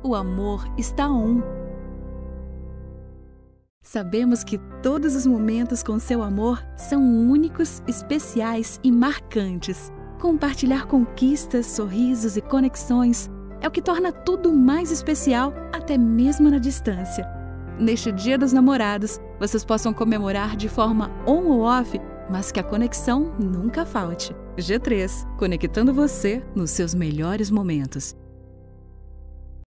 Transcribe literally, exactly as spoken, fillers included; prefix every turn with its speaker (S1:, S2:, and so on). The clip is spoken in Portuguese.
S1: o amor está on. Sabemos que todos os momentos com seu amor são únicos, especiais e marcantes. Compartilhar conquistas, sorrisos e conexões é o que torna tudo mais especial, até mesmo na distância. Neste Dia dos Namorados, vocês possam comemorar de forma on ou off, mas que a conexão nunca falte. G três, conectando você nos seus melhores momentos.